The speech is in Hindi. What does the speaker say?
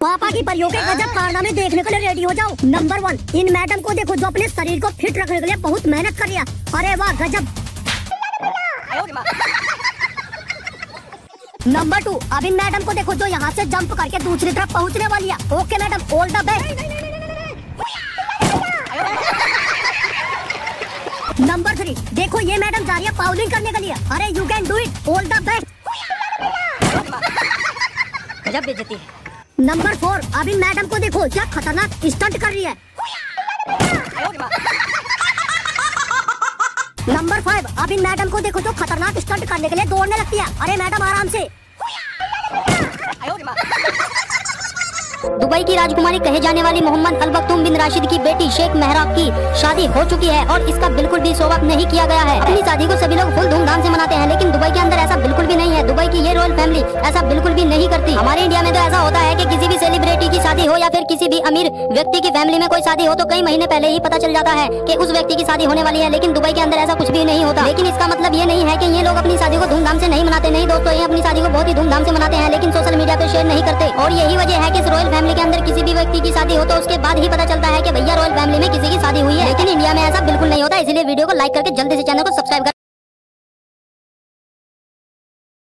पापा की परियों के गजब कारनामे देखने के लिए रेडी हो जाओ। नंबर 1, इन मैडम को देखो जो अपने शरीर को फिट रखने के लिए बहुत मेहनत कर रही है। अरे वाह गजब। नंबर 2, अब इन मैडम को देखो जो यहाँ से जंप करके दूसरी तरफ पहुँचने वाली है। Okay madam, all the best. Number 3, देखो ये मैडम जा रही है पाउलिंग करने के लिए। अरे you can do it, all the best. गजब बेइज्जती है। नंबर 4, अब इन मैडम को देखो क्या खतरनाक स्टंट कर रही है। नंबर 5, अब इन मैडम को देखो जो खतरनाक स्टंट करने के लिए दौड़ने लगती है। अरे मैडम आराम से। दुबई की राजकुमारी कहे जाने वाली मोहम्मद अल मखदूम बिन राशिद की बेटी शेख महरा की शादी हो चुकी है और इसका बिल्कुल भी सौभाग्य नहीं किया गया है। अपनी शादी को सभी लोग फुल धूमधाम से मनाते हैं, लेकिन दुबई के अंदर ऐसा बिल्कुल भी नहीं है। दुबई की ये रॉयल फैमिली ऐसा बिल्कुल भी नहीं करती। हमारे इंडिया में तो ऐसा होता है कि किसी भी सेलिब्रिटी की शादी हो या फिर किसी भी अमीर व्यक्ति की फैमिली में कोई शादी हो तो कई महीने पहले ही पता चल जाता है कि उस व्यक्ति की शादी होने वाली है। लेकिन दुबई के अंदर ऐसा कुछ भी नहीं होता। लेकिन इसका मतलब ये नहीं है कि ये लोग अपनी शादी को धूमधाम से नहीं मनाते। नहीं दोस्तों, ये अपनी शादी को बहुत ही धूमधाम से मनाते हैं, लेकिन सोशल मीडिया पे शेयर नहीं करते। और यही वजह है कि इस रॉयल फैमिली के अंदर किसी भी व्यक्ति की शादी हो तो उसके बाद ही पता चलता है कि भैया रॉयल फैमिली में किसी की शादी हुई है। लेकिन इंडिया में ऐसा बिल्कुल नहीं होता। इसलिए वीडियो को लाइक करके जल्दी से चैनल को सब्सक्राइब कर